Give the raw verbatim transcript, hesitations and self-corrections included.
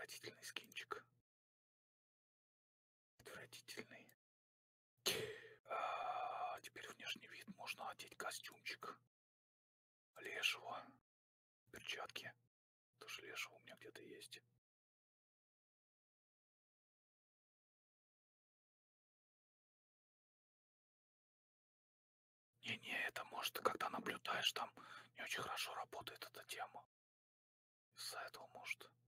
отвратительный скинчик. Отвратительный. А, теперь внешний вид. Можно одеть костюмчик. Лешего. Перчатки. Тоже лешего у меня где-то есть. Не-не, это может, когда наблюдаешь, там не очень хорошо работает эта тема. Из-за этого может.